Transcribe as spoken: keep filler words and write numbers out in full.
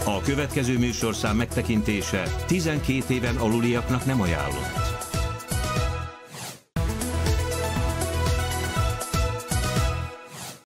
A következő műsorszám megtekintése tizenkét éven aluliaknak nem ajánlott.